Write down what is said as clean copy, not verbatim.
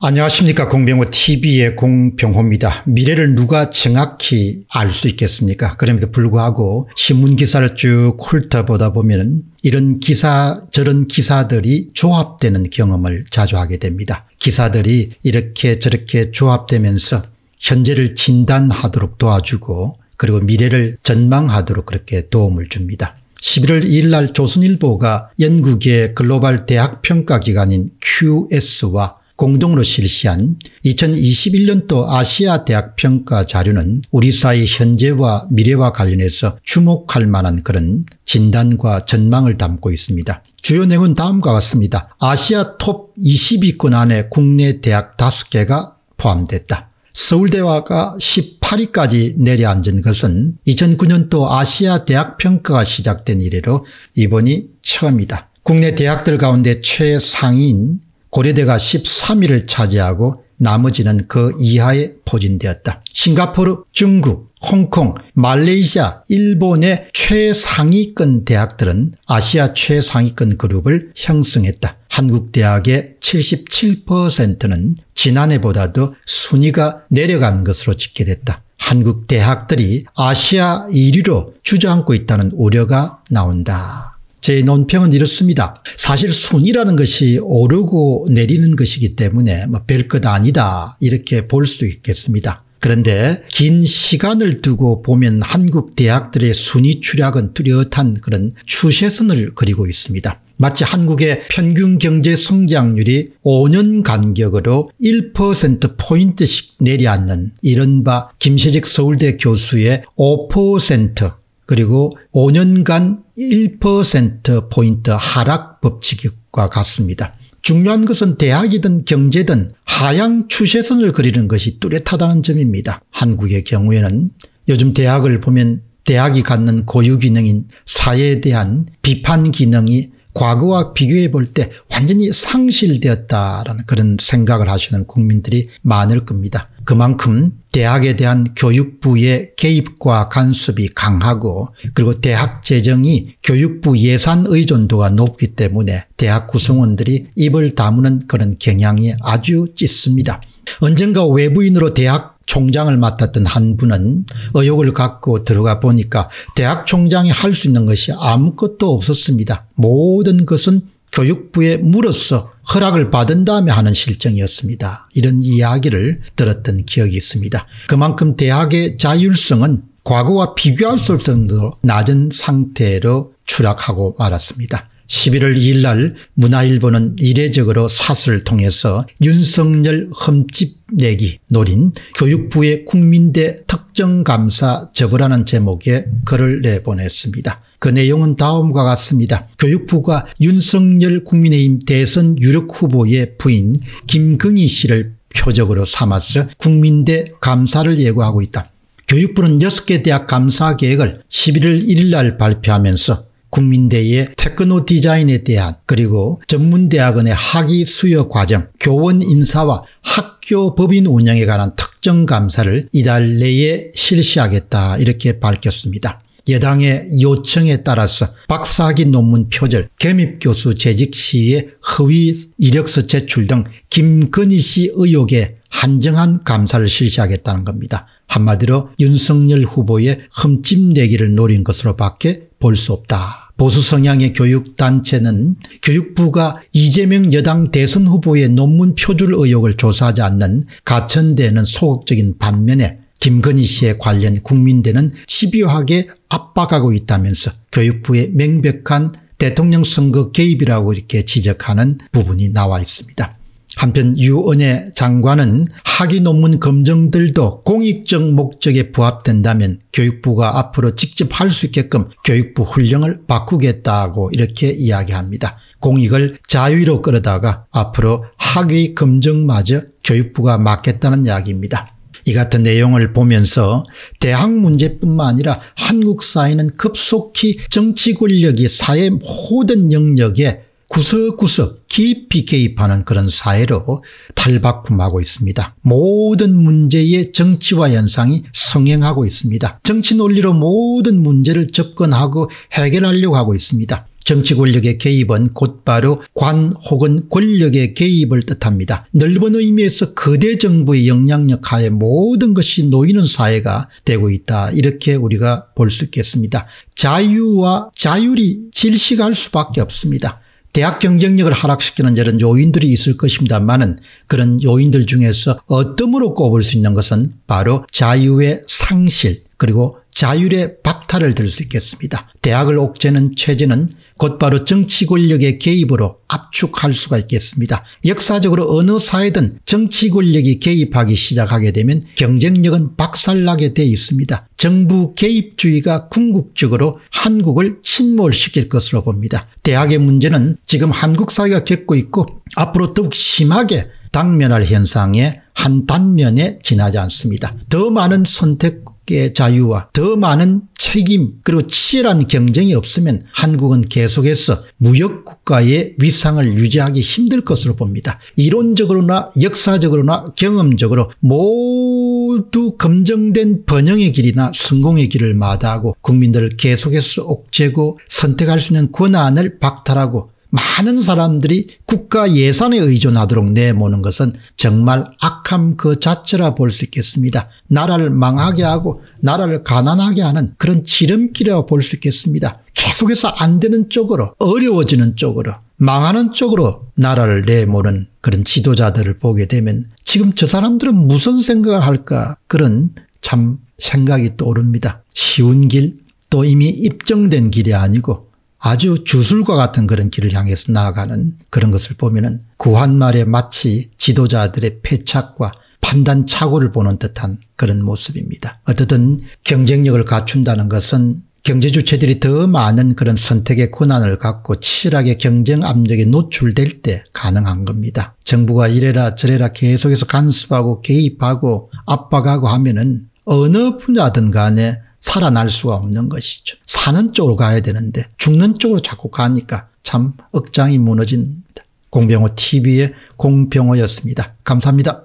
안녕하십니까. 공병호 TV의 공병호입니다. 미래를 누가 정확히 알 수 있겠습니까? 그럼에도 불구하고 신문기사를 쭉 훑어보다 보면 이런 기사 저런 기사들이 조합되는 경험을 자주 하게 됩니다. 기사들이 이렇게 저렇게 조합되면서 현재를 진단하도록 도와주고 그리고 미래를 전망하도록 그렇게 도움을 줍니다. 11월 2일 날 조선일보가 영국의 글로벌 대학평가기관인 QS와 공동으로 실시한 2021년도 아시아 대학 평가 자료는 우리 사회 현재와 미래와 관련해서 주목할 만한 그런 진단과 전망을 담고 있습니다. 주요 내용은 다음과 같습니다. 아시아 톱 20위권 안에 국내 대학 5개가 포함됐다. 서울대화가 18위까지 내려앉은 것은 2009년도 아시아 대학 평가가 시작된 이래로 이번이 처음이다. 국내 대학들 가운데 최상위인 고려대가 13위를 차지하고 나머지는 그 이하에 포진되었다. 싱가포르, 중국, 홍콩, 말레이시아, 일본의 최상위권 대학들은 아시아 최상위권 그룹을 형성했다. 한국 대학의 77%는 지난해보다도 순위가 내려간 것으로 집계됐다. 한국 대학들이 아시아 1위로 주저앉고 있다는 우려가 나온다. 제 논평은 이렇습니다. 사실 순위라는 것이 오르고 내리는 것이기 때문에 별것 아니다 이렇게 볼 수 있겠습니다. 그런데 긴 시간을 두고 보면 한국 대학들의 순위 추락은 뚜렷한 그런 추세선을 그리고 있습니다. 마치 한국의 평균 경제 성장률이 5년 간격으로 1%포인트씩 내려앉는 이른바 김세직 서울대 교수의 5% 그리고 5년간 1%포인트 하락 법칙과 같습니다. 중요한 것은 대학이든 경제든 하향 추세선을 그리는 것이 뚜렷하다는 점입니다. 한국의 경우에는 요즘 대학을 보면 대학이 갖는 고유 기능인 사회에 대한 비판 기능이 과거와 비교해 볼 때 완전히 상실되었다라는 그런 생각을 하시는 국민들이 많을 겁니다. 그만큼 대학에 대한 교육부의 개입과 간섭이 강하고 그리고 대학 재정이 교육부 예산 의존도가 높기 때문에 대학 구성원들이 입을 다무는 그런 경향이 아주 짙습니다. 언젠가 외부인으로 대학 총장을 맡았던 한 분은 의욕을 갖고 들어가 보니까 대학 총장이 할 수 있는 것이 아무것도 없었습니다. 모든 것은 교육부에 물어서 허락을 받은 다음에 하는 실정이었습니다. 이런 이야기를 들었던 기억이 있습니다. 그만큼 대학의 자율성은 과거와 비교할 수 없을 정도로 낮은 상태로 추락하고 말았습니다. 11월 2일 날 문화일보는 이례적으로 사설을 통해서 윤석열 흠집 내기 노린 교육부의 국민대 특정감사 접으라는 제목의 글을 내보냈습니다. 그 내용은 다음과 같습니다. 교육부가 윤석열 국민의힘 대선 유력 후보의 부인 김건희 씨를 표적으로 삼아서 국민대 감사를 예고하고 있다. 교육부는 6개 대학 감사 계획을 11월 1일 날 발표하면서 국민대의 테크노 디자인에 대한 그리고 전문대학원의 학위 수여 과정, 교원 인사와 학교 법인 운영에 관한 특정 감사를 이달 내에 실시하겠다 이렇게 밝혔습니다. 여당의 요청에 따라서 박사학위 논문 표절, 겸입교수 재직 시의 허위 이력서 제출 등 김건희 씨 의혹에 한정한 감사를 실시하겠다는 겁니다. 한마디로 윤석열 후보의 흠집 내기를 노린 것으로 밖에 볼 수 없다. 보수 성향의 교육단체는 교육부가 이재명 여당 대선 후보의 논문 표절 의혹을 조사하지 않는 가천대는 소극적인 반면에 김건희 씨에 관련 국민대는 집요하게 압박하고 있다면서 교육부의 명백한 대통령 선거 개입이라고 이렇게 지적하는 부분이 나와 있습니다. 한편 유은혜 장관은 학위 논문 검증들도 공익적 목적에 부합된다면 교육부가 앞으로 직접 할 수 있게끔 교육부 훈령을 바꾸겠다고 이렇게 이야기합니다. 공익을 자유로 끌어다가 앞으로 학위 검증마저 교육부가 맡겠다는 이야기입니다. 이 같은 내용을 보면서 대학 문제뿐만 아니라 한국 사회는 급속히 정치 권력이 사회 모든 영역에 구석구석 깊이 개입하는 그런 사회로 탈바꿈하고 있습니다. 모든 문제의 정치화 현상이 성행하고 있습니다. 정치 논리로 모든 문제를 접근하고 해결하려고 하고 있습니다. 정치 권력의 개입은 곧바로 관 혹은 권력의 개입을 뜻합니다. 넓은 의미에서 거대 정부의 영향력 하에 모든 것이 놓이는 사회가 되고 있다. 이렇게 우리가 볼 수 있겠습니다. 자유와 자율이 질식할 수밖에 없습니다. 대학 경쟁력을 하락시키는 이런 요인들이 있을 것입니다만은 그런 요인들 중에서 어떤 으로 꼽을 수 있는 것은 바로 자유의 상실 그리고 자율의 박탈을 들 수 있겠습니다. 대학을 옥죄는 체제는 곧바로 정치 권력의 개입으로 압축할 수가 있겠습니다. 역사적으로 어느 사회든 정치 권력이 개입하기 시작하게 되면 경쟁력은 박살나게 돼 있습니다. 정부 개입주의가 궁극적으로 한국을 침몰시킬 것으로 봅니다. 대학의 문제는 지금 한국 사회가 겪고 있고 앞으로 더욱 심하게 당면할 현상의 한 단면에 지나지 않습니다. 더 많은 선택의 자유와 더 많은 책임 그리고 치열한 경쟁이 없으면 한국은 계속해서 무역국가의 위상을 유지하기 힘들 것으로 봅니다. 이론적으로나 역사적으로나 경험적으로 모두 검증된 번영의 길이나 성공의 길을 마다하고 국민들을 계속해서 옥죄고 선택할 수 있는 권한을 박탈하고 많은 사람들이 국가 예산에 의존하도록 내모는 것은 정말 악함 그 자체라 볼 수 있겠습니다. 나라를 망하게 하고 나라를 가난하게 하는 그런 지름길이라고 볼 수 있겠습니다. 계속해서 안 되는 쪽으로 어려워지는 쪽으로 망하는 쪽으로 나라를 내모는 그런 지도자들을 보게 되면 지금 저 사람들은 무슨 생각을 할까 그런 참 생각이 떠오릅니다. 쉬운 길 또 이미 입증된 길이 아니고 아주 주술과 같은 그런 길을 향해서 나아가는 그런 것을 보면은 구한말에 마치 지도자들의 패착과 판단 착오를 보는 듯한 그런 모습입니다. 어떻든 경쟁력을 갖춘다는 것은 경제주체들이 더 많은 그런 선택의 권한을 갖고 치열하게 경쟁 압력에 노출될 때 가능한 겁니다. 정부가 이래라 저래라 계속해서 간섭하고 개입하고 압박하고 하면은 어느 분야든 간에 살아날 수가 없는 것이죠. 사는 쪽으로 가야 되는데 죽는 쪽으로 자꾸 가니까 참 억장이 무너집니다. 공병호 TV의 공병호였습니다. 감사합니다.